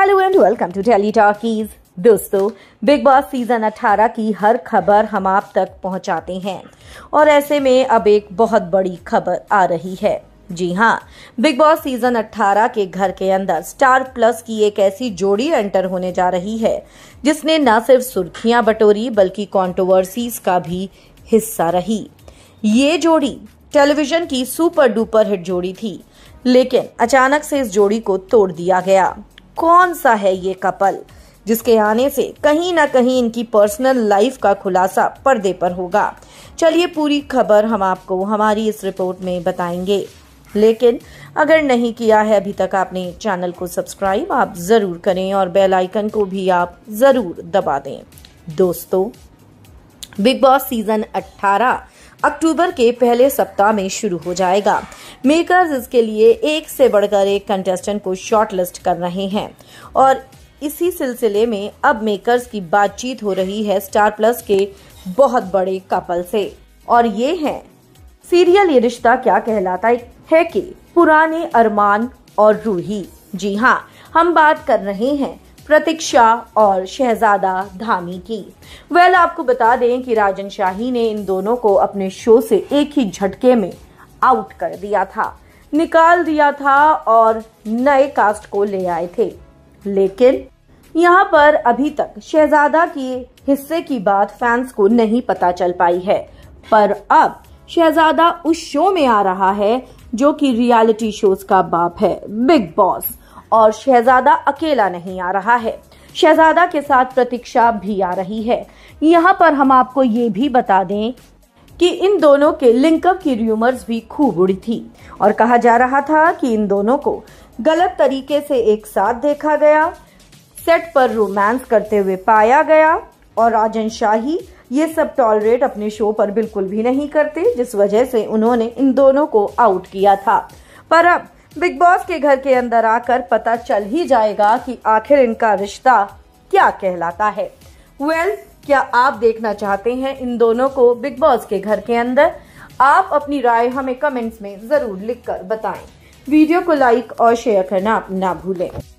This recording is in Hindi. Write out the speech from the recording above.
Hello and welcome to tele talkies. दोस्तों, बिग बॉस सीजन 18 की हर खबर हम आप तक पहुंचाते हैं और ऐसे में अब एक बहुत बड़ी खबर आ रही है। जी हां, बिग बॉस सीजन 18 के घर के अंदर स्टार प्लस की एक ऐसी जोड़ी एंटर होने जा रही है जिसने न सिर्फ सुर्खियां बटोरी बल्कि कंट्रोवर्सीज का भी हिस्सा रही। ये जोड़ी टेलीविजन की सुपर डुपर हिट जोड़ी थी, लेकिन अचानक से इस जोड़ी को तोड़ दिया गया। कौन सा है ये कपल जिसके आने से कहीं ना कहीं इनकी पर्सनल लाइफ का खुलासा पर्दे पर होगा? चलिए पूरी खबर हम आपको हमारी इस रिपोर्ट में बताएंगे, लेकिन अगर नहीं किया है अभी तक आपने चैनल को सब्सक्राइब, आप जरूर करें और बेल आइकन को भी आप जरूर दबा दें। दोस्तों, बिग बॉस सीजन 18 अक्टूबर के पहले सप्ताह में शुरू हो जाएगा। मेकर्स इसके लिए एक से बढ़कर एक कंटेस्टेंट को शॉर्टलिस्ट कर रहे हैं और इसी सिलसिले में अब मेकर्स की बातचीत हो रही है स्टार प्लस के बहुत बड़े कपल से, और ये है सीरियल ये रिश्ता क्या कहलाता है कि पुराने अरमान और रूही। जी हाँ, हम बात कर रहे हैं प्रतीक्षा और शहजादा धामी की। आपको बता दें कि राजन शाही ने इन दोनों को अपने शो से एक ही झटके में आउट कर दिया था, निकाल दिया था और नए कास्ट को ले आए थे। लेकिन यहाँ पर अभी तक शहजादा के हिस्से की बात फैंस को नहीं पता चल पाई है, पर अब शहजादा उस शो में आ रहा है जो कि रियलिटी शोज का बाप है, बिग बॉस। और शहजादा अकेला नहीं आ रहा है, शहजादा के साथ प्रतीक्षा भी आ रही है। यहाँ पर हम आपको ये भी बता दें कि इन दोनों के लिंकअप की रूमर्स भी खूब उड़ी थी और कहा जा रहा था कि इन दोनों को गलत तरीके से एक साथ देखा गया, सेट पर रोमांस करते हुए पाया गया और राजन शाही ये सब टॉलरेट अपने शो पर बिल्कुल भी नहीं करते, जिस वजह से उन्होंने इन दोनों को आउट किया था। पर अब बिग बॉस के घर के अंदर आकर पता चल ही जाएगा कि आखिर इनका रिश्ता क्या कहलाता है। क्या आप देखना चाहते हैं इन दोनों को बिग बॉस के घर के अंदर? आप अपनी राय हमें कमेंट्स में जरूर लिखकर बताएं। वीडियो को लाइक और शेयर करना ना भूलें।